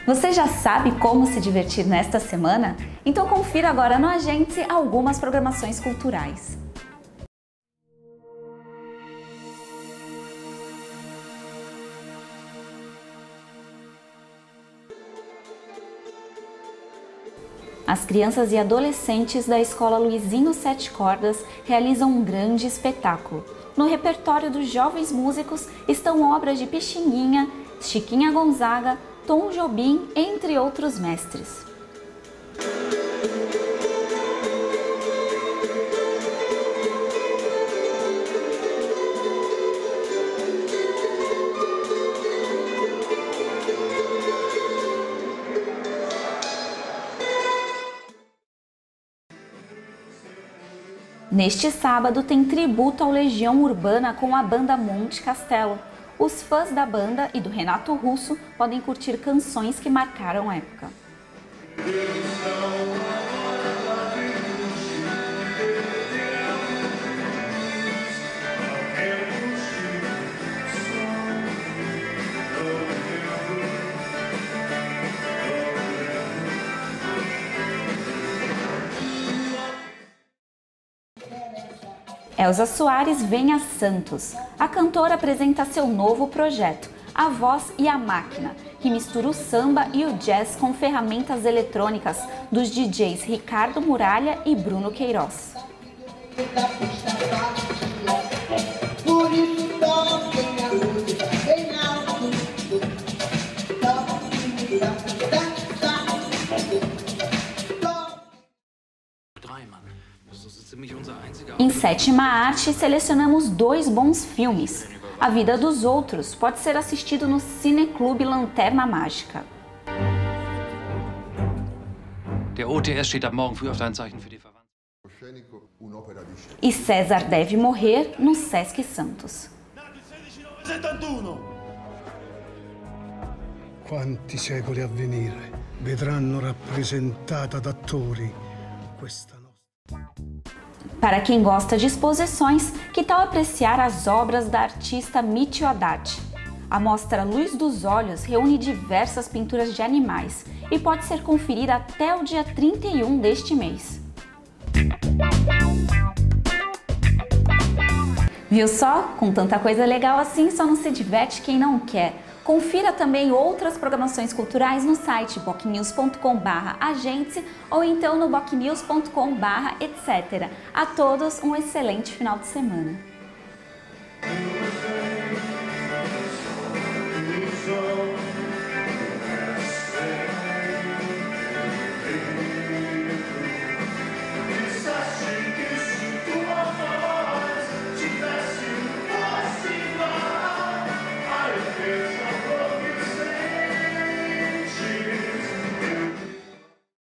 Você já sabe como se divertir nesta semana? Então confira agora no Agente algumas programações culturais. As crianças e adolescentes da Escola Luizinho Sete Cordas realizam um grande espetáculo. No repertório dos jovens músicos estão obras de Pixinguinha, Chiquinha Gonzaga, Tom Jobim, entre outros mestres. Neste sábado tem tributo ao Legião Urbana com a banda Monte Castelo. Os fãs da banda e do Renato Russo podem curtir canções que marcaram a época. Elza Soares vem a Santos. A cantora apresenta seu novo projeto, A Voz e a Máquina, que mistura o samba e o jazz com ferramentas eletrônicas dos DJs Ricardo Muralha e Bruno Queiroz. Em Sétima Arte, selecionamos 2 bons filmes. A Vida dos Outros pode ser assistido no Cineclube Lanterna Mágica. Der OTS steht ab morgen früh auf dein Zeichen für die E César Deve Morrer no Sesc Santos. Quanti secoli a venire vedranno rappresentata da attori questa notte. Para quem gosta de exposições, que tal apreciar as obras da artista Mitio Haddad? A mostra Luz dos Olhos reúne diversas pinturas de animais e pode ser conferida até o dia 31 deste mês. Viu só? Com tanta coisa legal assim, só não se diverte quem não quer. Confira também outras programações culturais no site bocnews.com/agente ou então no bocnews.com/etc. A todos um excelente final de semana.